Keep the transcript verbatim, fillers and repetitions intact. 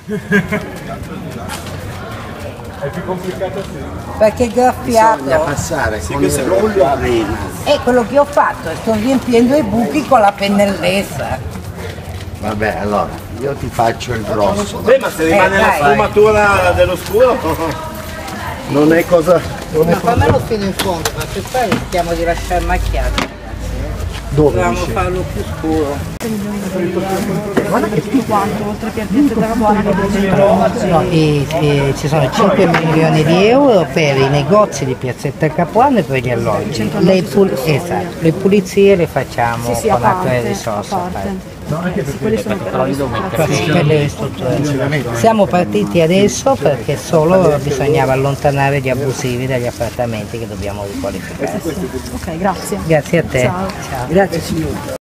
È più complicato sì. Perché graffiato. Bisogna passare Sì, con questo il è roglio arena. È quello che ho fatto, sto riempiendo i buchi con la pennellessa. Vabbè, allora, io ti faccio il grosso. Beh, ma se rimane Eh, la dai. sfumatura dello scuro, Non è cosa... Non è Ma fammelo fino in fondo, perché poi rischiamo di lasciare macchiato. Dove? Dobbiamo dice? farlo più scuro. Tutto quanto, oltre che a Piazza della Buona che No, e, e ci sono cinque milioni di euro per i negozi di Piazzetta Capuano e per gli alloggi. Le, pul- esatto, le pulizie le facciamo sì, sì, con a altre parte, risorse. a a parte. parte. Sì, quelli sono per la ristrutturazione. Per le ristrutturazioni. Siamo partiti adesso perché solo bisognava allontanare gli abusivi dagli appartamenti che dobbiamo riqualificare. Ok, grazie. Grazie a te. Ciao. Ciao. Grazie signore.